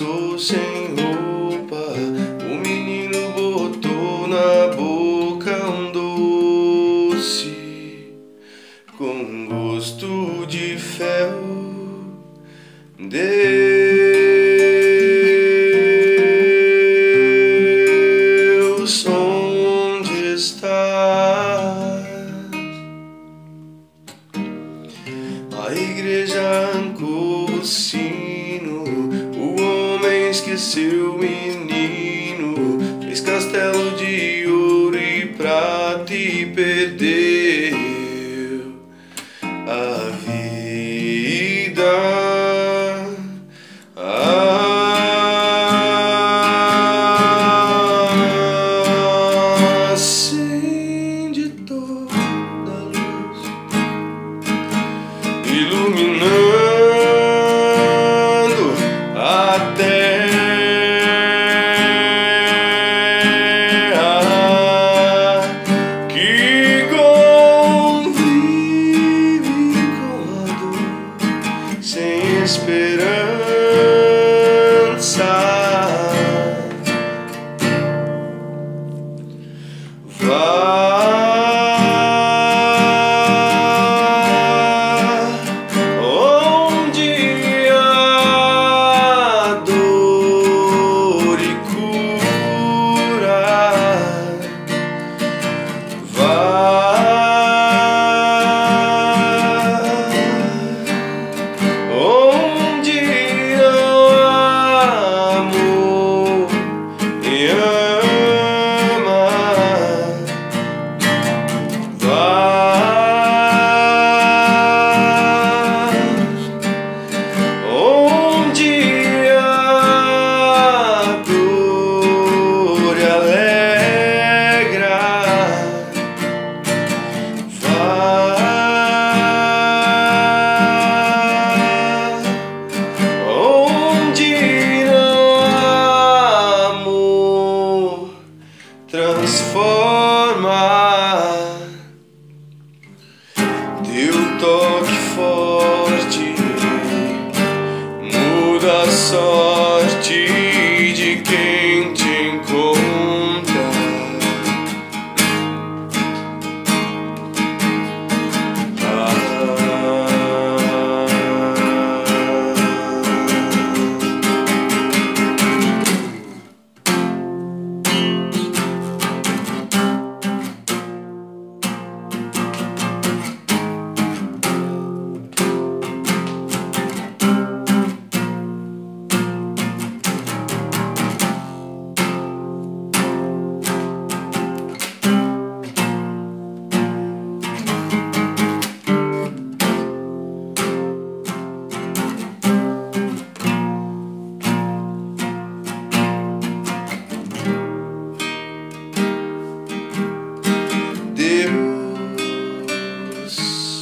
passou sem roupa, o menino botou na boca um doce com gosto de fel. Deus, onde estás? A igreja arrancou o sino, o homem esqueceu o menino, fez castelo de ouro e prata e perdeu a vida. Acende toda a luz, iluminando a terra que convive com a dor, sem esperança. Onde há dor e cura, onde não há amor e onde há dor e alegra, onde não há amor, transforma. Teu toque forte muda a sorte de quem te encontra. Deus,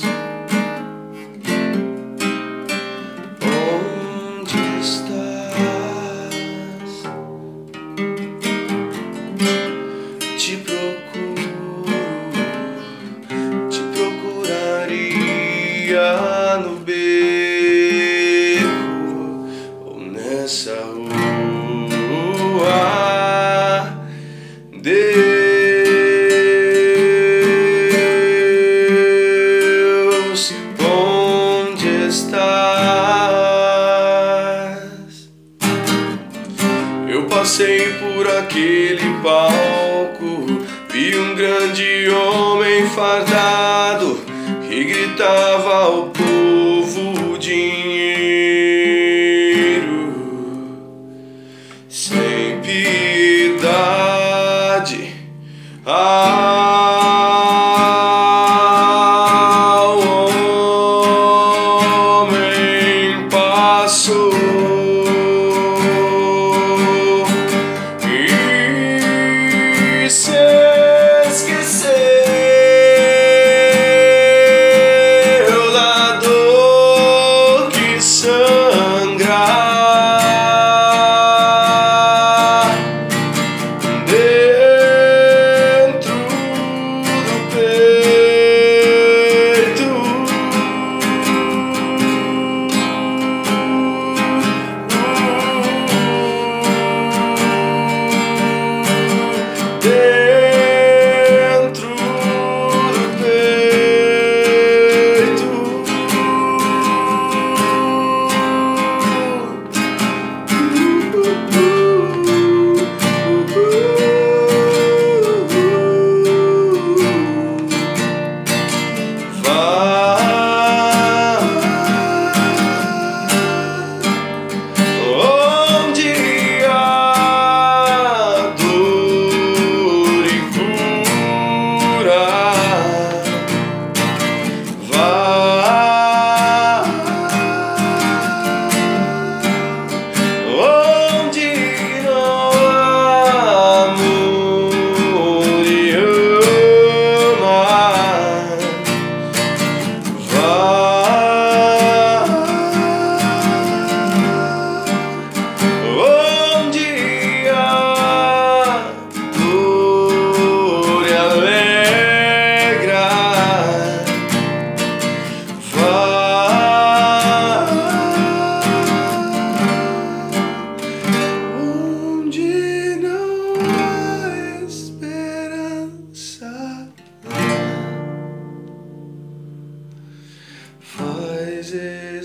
onde estás? Te procuraria no beco ou nessa rua. Deus, onde estás? Eu passei por aquele palco, vi um grande homem fardado que gritava ao povo dinheiro sem piedade. Ao homem passou e se esqueceu da dor que sangra.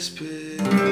esperar.